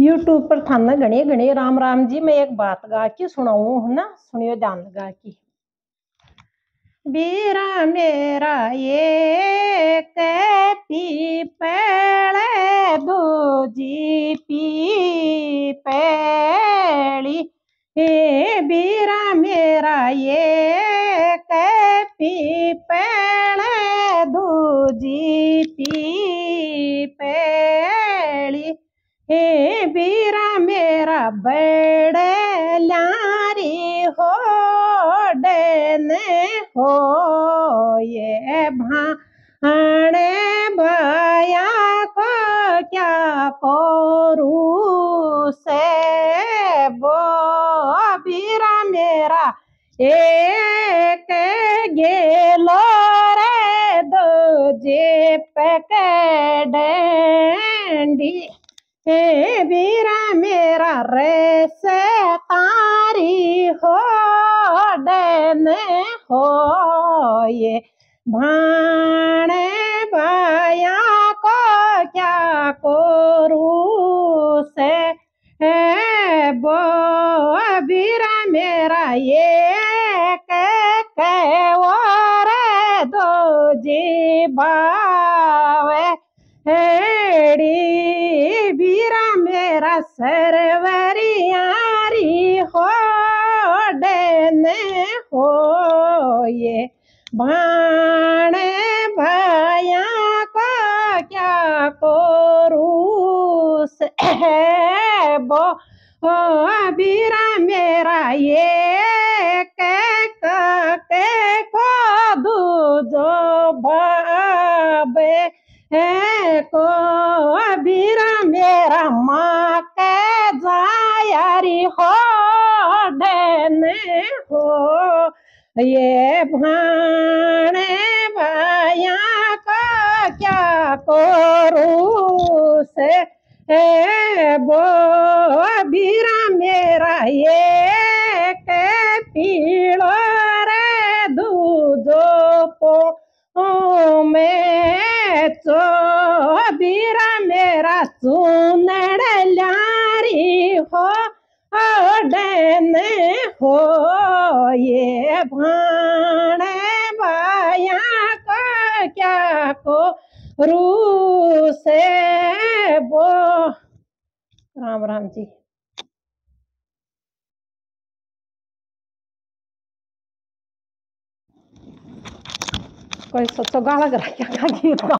YouTube पर थाना घने घने राम राम जी। मैं एक बात गा के सुनाऊं है ना, सुनियो जान लगा की। बीरा मेरा ये पीपले दूजी पीपली, हे बीरा मेरा ये पीपले दूजी पीपली, हे बीरा मेरा बड़े लारी हो डने हो ये भाणे भया को क्या करूं से वो बीरा मेरा एक गेलो रे दो जे पकड़ी, हे बीरा मेरा रे से तारी हो डने हो ये भाणे भया को क्या करूं से वो बीरा मेरा ये और दो जी बावे हेड़ी, बीरा मेरा सरवरियारी हो डने हो ये भाणे भया को क्या करूं से वो बीरा मेरा ये के को दूजो भावे को बीरा मेरा माँ के जायारी हो डने हो ये भाणे भया को क्या करूं से वो बीरा मेरा ये पीड़ो रे दूजो पो में चो बीरा मेरा सुनड़ लारी हो डने हो ये भाणे भया को क्या करूं से वो। राम राम जी। कोई सोचो गाला करा क्या गीत